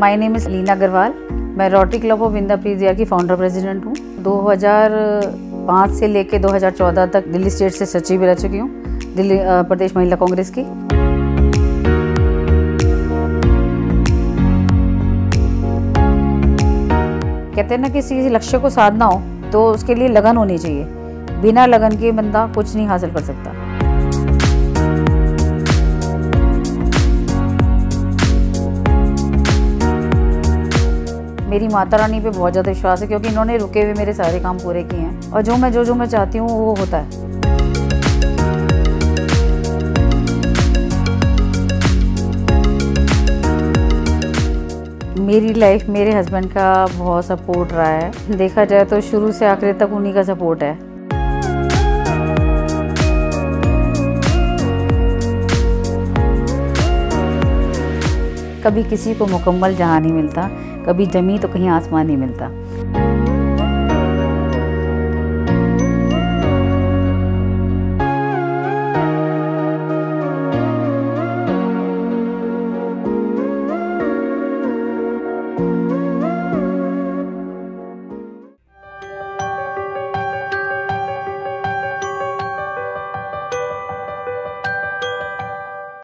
My name is Leena Agarwal. मैं Rotary club of Inderpreet दिया की फाउंडर प्रेसिडेंट हूँ। 2005 से लेकर 2014 तक दिल्ली स्टेट से सचिव रह चुकी हूँ, दिल्ली प्रदेश महिला कांग्रेस की। कहते हैं ना, किसी लक्ष्य को साधना हो तो उसके लिए लगन होनी चाहिए। बिना लगन के बंदा कुछ नहीं हासिल कर सकता। मेरी माता रानी पे बहुत ज़्यादा विश्वास है, क्योंकि इन्होंने रुके हुए मेरे सारे काम पूरे किए हैं और जो मैं चाहती हूँ वो होता है। मेरी लाइफ मेरे हस्बैंड का बहुत सपोर्ट रहा है। देखा जाए तो शुरू से आखिर तक उन्हीं का सपोर्ट है। कभी किसी को मुकम्मल जहां नहीं मिलता, कभी जमी तो कहीं आसमान नहीं मिलता।